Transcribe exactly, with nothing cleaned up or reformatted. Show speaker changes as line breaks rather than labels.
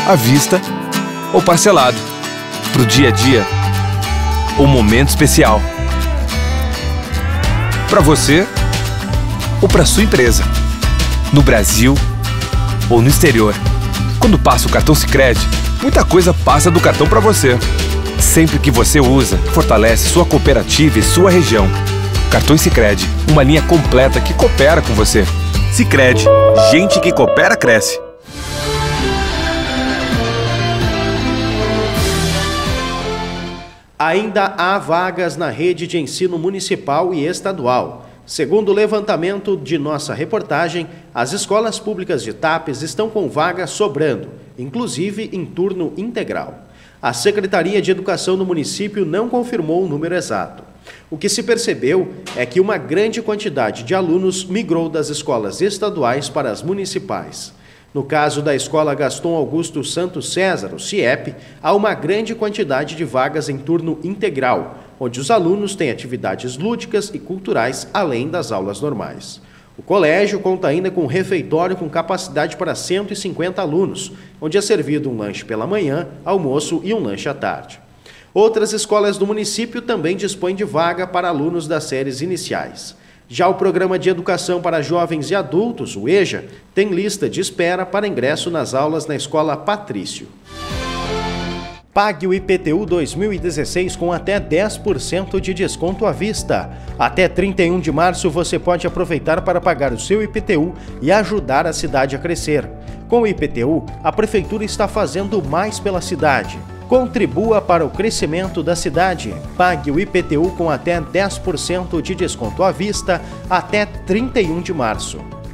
à vista ou parcelado, para o dia a dia ou momento especial, para você ou para sua empresa, no Brasil ou no exterior. Quando passa o cartão Sicredi, muita coisa passa do cartão para você. Sempre que você usa, fortalece sua cooperativa e sua região. Cartões Sicredi, uma linha completa que coopera com você. Sicredi, gente que coopera cresce.
Ainda há vagas na rede de ensino municipal e estadual. Segundo o levantamento de nossa reportagem, as escolas públicas de Tapes estão com vagas sobrando, inclusive em turno integral. A Secretaria de Educação do município não confirmou o número exato. O que se percebeu é que uma grande quantidade de alunos migrou das escolas estaduais para as municipais. No caso da Escola Gaston Augusto Santos César, o CIEP, há uma grande quantidade de vagas em turno integral, onde os alunos têm atividades lúdicas e culturais além das aulas normais. O colégio conta ainda com um refeitório com capacidade para cento e cinquenta alunos, onde é servido um lanche pela manhã, almoço e um lanche à tarde. Outras escolas do município também dispõem de vaga para alunos das séries iniciais. Já o Programa de Educação para Jovens e Adultos, o EJA, tem lista de espera para ingresso nas aulas na Escola Patrício. Pague o I P T U dois mil e dezesseis com até dez por cento de desconto à vista. Até trinta e um de março você pode aproveitar para pagar o seu I P T U e ajudar a cidade a crescer. Com o I P T U, a Prefeitura está fazendo mais pela cidade. Contribua para o crescimento da cidade. Pague o I P T U com até dez por cento de desconto à vista até trinta e um de março.